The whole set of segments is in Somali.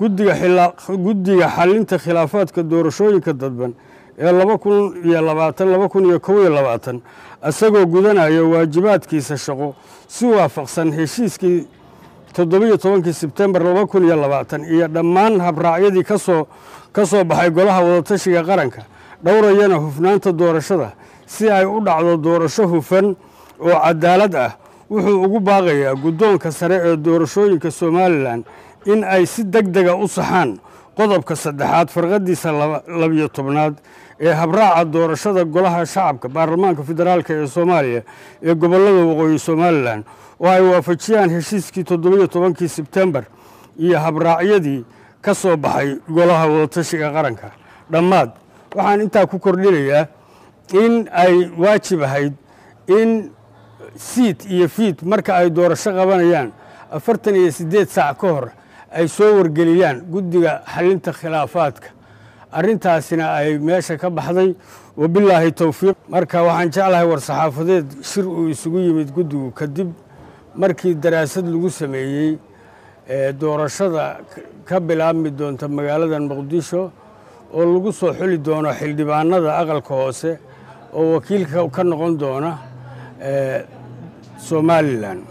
guddiga xalinta khilaafaadka doorashooyinka dadban ee 2020-2021 asagoo gudanaya waajibaadkiisa shaqo si waafaqsan heshiiskii 17 Sebtembar 2020 iyo dhammaan habraacyadii ka soo baxay golaha wadatashiga qaranka dhowrayana hufnaanta doorashada si ay u dhacdo doorasho hufan oo cadaalad ah wuxuu ugu baaqayaa guddoonka sare ee doorashooyinka Soomaaliland in ay si degdeg u saxaan qodobka 3 farqadiisa 12 ee habraaca doorashada golaha shacabka baarlamaanka federaalka ee Soomaaliya ee gobolada waqooyi Soomaaliland oo ay waafajiyaan heshiiskii 17 Sebtembar iyo habraacyadii ka soo baxay golaha wadatashiga qaranka dhammaad waxaan intaa ku kordhinayaa in ay waajib ahayd in siit iyo fiit marka ay doorasho qabanayaan 48 saac ka hor ay soo wargeliyaan guddiga xalinta khilaafaadka arrintaasina ay meesha ka baxday wabilaahi tawfiiq marka waxaan jeclahay war saxaafadeed shir uu isugu yimid guddigu kadib markii daraasad lagu sameeyey doorashada ka bilaabmi doonta magaalada Muqdisho oo lagu soo xuli doono xildhibaanada aqalka hoose oo wakiilka ka noqon doona Somaliland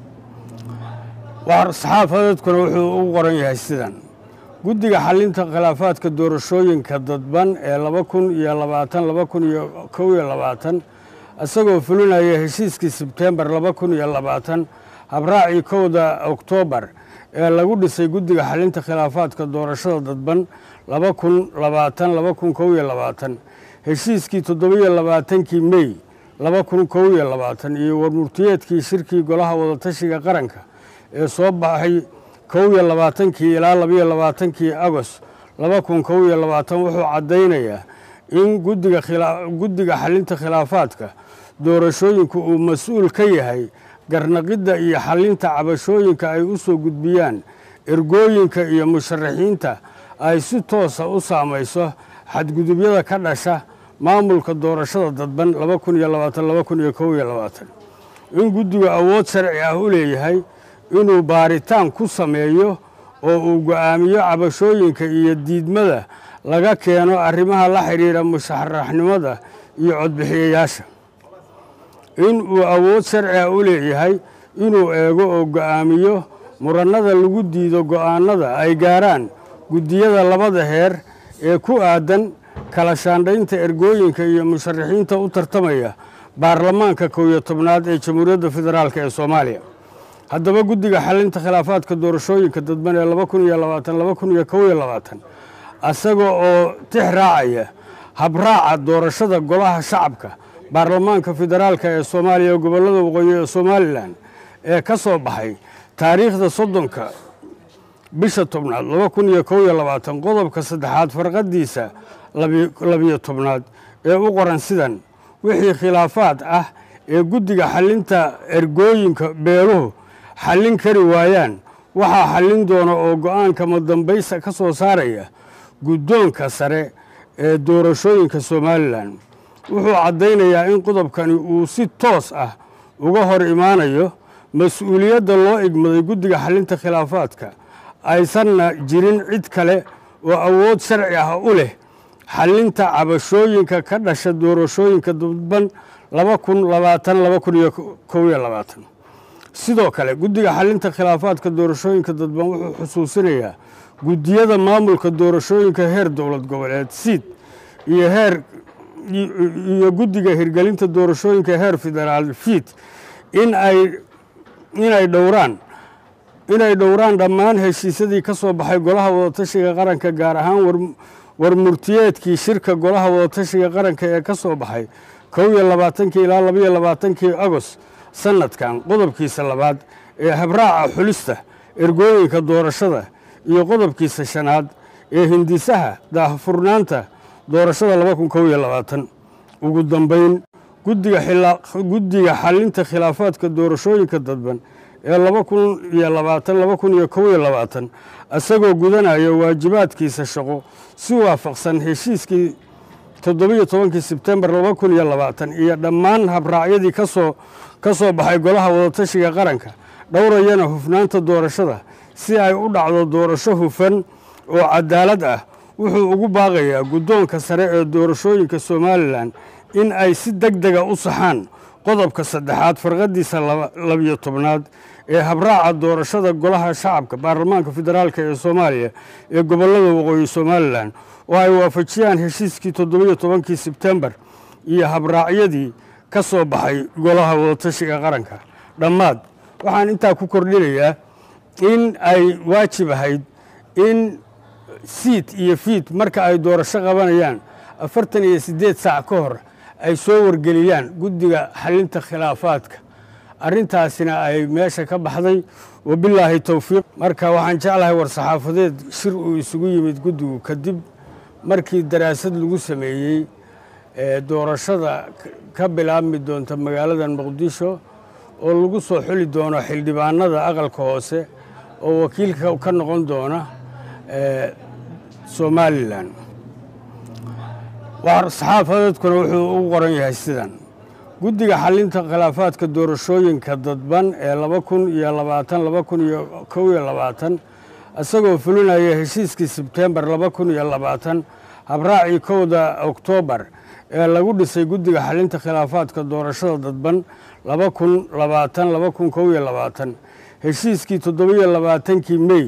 war saxaafadeedkuna wuxuu u qoran yahay sidan guddiga xalinta khilaafaadka doorashooyinka dadban ee 2020-2021 asagoo fulinaya heshiiskii Sebtembar 2020 habraacii 1 Oktoobar ee lagu dhisay guddiga xalinta khilaafaadka doorashada dadban 2020-2021 heshiiskii 27 May 2021 iyo warmurtiyeedkii shirkii golaha wadatashiga qaranka ee soo baxay 21 ilaa 22 Agost 2021 wuxuu cadeynayaa in guddiga xalinta khilaafaadka doorashooyinku uu mas'uul ka yahay garnaqida iyo xalinta cabashooyinka ay u soo gudbiyaan ergooyinka iyo musharaxiinta ay si toos ah u saamayso xadgudubyada ka dhasha maamulka doorashada dadban 2020-2021 in guddigu awood sharci ah u leeyahay inuu baaritaan ku sameeyo oo uu go'aamiyo cabashooyinka iyo diidmada laga keeno arrimaha la xiriira musharaxnimada iyo codbixiyayaasha in uu awood sharci ah u leeyahay inuu eego oo go'aamiyo muranada lagu diido go'aanada ay gaaraan guddiyada labada heer ee ku aadan kala shaandhaynta ergooyinka iyo musharaxiinta u tartamaya baarlamaanka 11aad ee Jamhuuriyadda Federaalka ee Soomaaliya haddaba guddiga xalinta khilaafaadka doorashooyinka dadban ee 2020-2021 asaga oo tixraacaya habraaca doorashada golaha shacabka baarlamaanka federaalka ee Soomaaliya gobolada waqooyi ee Somaliland ee ka soo baxay taariikhda 30 bisha 10 2021 qodobka 3 farqadiisa 12 ee u qoran sidan wixii khilaafaad ah ee guddiga xalinta ergooyinka beeluhu xallin kari waayaan waxaa xallin doona oo go'aanka madambaysa ka soo saaraya guddoonka sare ee doorashooyinka Somaliland wuxuu cadeynayaa in qodobkani uu si toos ah uga hor imaanayo mas'uuliyadda loo igmaday guddiga xalinta khilaafaadka aysanna jirin cid kale oo awood sharci ah u leh xalinta cabashooyinka ka dhasha doorashooyinka dadban 2020-2021 sidoo kale guddiga xalinta khilaafaadka doorashooyinka dadban wuxuu xusuusinayaa guddiyada maamulka doorashooyinka heer dowlad goboleed siid iyo guddiga hirgelinta doorashooyinka heer federaal fiit inay dhowraan dhammaan heshiisyadii ka soo baxay golaha wadatashiga qaranka gaar ahaan warmurtiyeedkii shirka golaha wadatashiga qaranka ee ka soo baxay 21 ilaa 22 Agost sanadkan qodobkiisa 2 ee habraaca xulista ergooyinka doorashada iyo qodobkiisa 5 ee hindisaha daahfurnaanta doorashada 2021 ugu dambeyn guddiga xalinta khilaafaadka doorashooyinka dadban ee 2020-2021 asagoo gudanaya waajibaadkiisa shaqo si waafaqsan heshiiskii 17 Sebtembar 2020 iyo dhammaan habraacyadii ka soo baxay golaha wadatashiga qaranka dhowrayana hufnaanta doorashada si ay u dhacdo doorasho hufan oo cadaalad ah wuxuu ugu baaqayaa guddoonka sare ee doorashooyinka Somaliland in ay si degdega u saxaan qodobka 3 farqadiisa 12 ee habraaca doorashada golaha shacabka baarlamaanka federaalka ee Soomaaliya ee gobolada waqooyi Somaliland oo ay waafajiyaan heshiiskii 17 Sebtembar iyo habraacyadii ka soo baxay golaha wadatashiga qaranka. Dhammaad waxaan intaa ku kordhinayaa in ay waajib ahayd in seat iyo feet marka ay doorasho qabanayaan 48 saac ka hor ay soo wargeliyaan guddiga xalinta khilaafaadka. arrintaasina ay meesha ka baxday wabilaahi tawfiiq. marka waxaan jeclahay war saxaafadeed shir uu isugu yimid guddigu kadib markii daraasad lagu sameeyey doorashada ka bilaabmi doonta magaalada Muqdisho oo lagu soo xuli doono xildhibaanada aqalka hoose oo wakiilka ka noqon doona Somaliland. war saxaafadeedkuna wuxuu u qoran yahay sidan: guddiga xalinta khilaafaadka doorashooyinka dadban ee 2020-2021 asagoo fulinaya heshiiskii Sebtembar 2020 habraacii 1 Oktoobar ee lagu dhisay guddiga xalinta khilaafaadka doorashada dadban 2020-2021 heshiiskii 17 May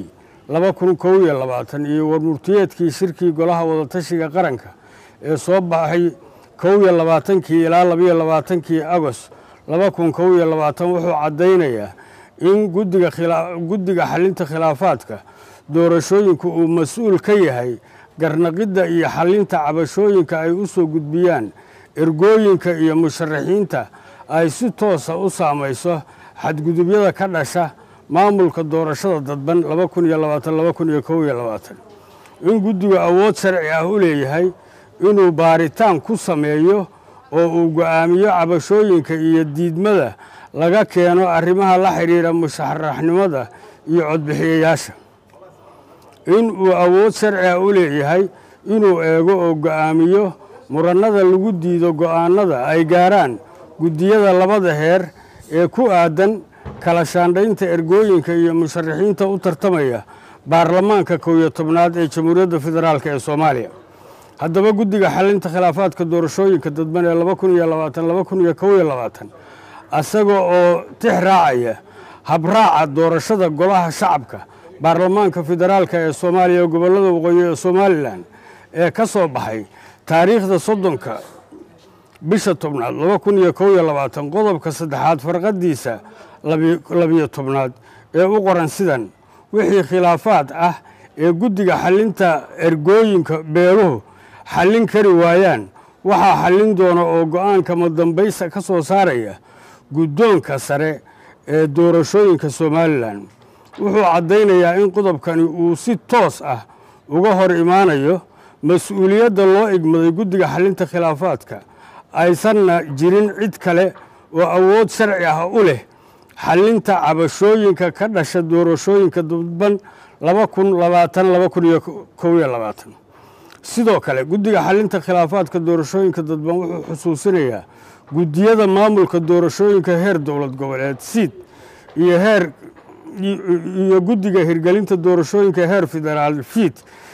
2021 iyo warmurtiyeedkii shirkii golaha wadatashiga qaranka ee soo baxay 21 ilaa 22 Agost 2021 wuxuu cadeynayaa in guddiga xalinta khilaafaadka doorashooyinku uu mas'uul ka yahay garnaqida iyo xalinta cabashooyinka ay u soo gudbiyaan ergooyinka iyo musharaxiinta ay si toos ah u saamayso xadgudubyada ka dhasha maamulka doorashada dadban 2020-2021 in guddigu awood sharci ah u leeyahay inuu baaritaan ku sameeyo oo uu go'aamiyo cabashooyinka iyo diidmada laga keeno arrimaha la xiriira musharaxnimada iyo codbixiyayaasha in uu awood sharci ah u leeyahay inuu eego oo go'aamiyo muranada lagu diido go'aanada ay gaaraan guddiyada labada heer ee ku aadan kala shaandhaynta ergooyinka iyo musharaxiinta u tartamaya baarlamaanka 11aad ee Jamhuuriyadda Federaalka ee Soomaaliya. haddaba guddiga xalinta khilaafaadka doorashooyinka dadban ee 2020-2021 asagoo oo tix raacaya habraaca doorashada golaha shacabka baarlamaanka federaalka ee Soomaaliya ee gobolada waqooyi ee Somaliland ee ka soo baxay taariikhda 30 bisha 10 2021 qodobka 3 farqadiisa 12 ee u qoran sidan: wixii khilaafaad ah ee guddiga xalinta ergooyinka beeruhu xallin kari waayaan waxaa xallin doona oo go'aanka madambaysa ka soo saaraya guddoonka sare ee doorashooyinka Somaliland. wuxuu cadeynayaa in qodobkani uu si toos ah uga hor imaanayo mas'uuliyadda loo igmaday guddiga xalinta khilaafaadka aysanna jirin cid kale oo awood sharci ah u leh xalinta cabashooyinka ka dhasha doorashooyinka dadban 2020-2021. sidoo kale guddiga xalinta khilaafaadka doorashooyinka dadban wuxuu xusuusinayaa guddiyada maamulka doorashooyinka heer dowlad goboleed SID iyo guddiga hirgelinta doorashooyinka heer federaal FID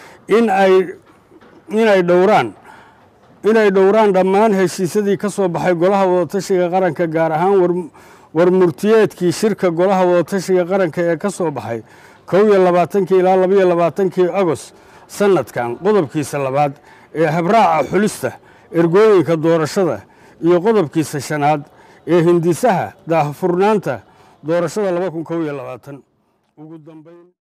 inay dhowraan dhammaan heshiisyadii ka soo baxay golaha wadatashiga qaranka gaar ahaan warmurtiyeedkii shirka golaha wadatashiga qaranka ee ka soo baxay 21 ilaa 22 Agost sanadkan qodobkiisa 2 ee habraaca xulista ergooyinka doorashada iyo qodobkiisa 5 ee hindisaha daahfurnaanta doorashada 2021 ugu dambeyn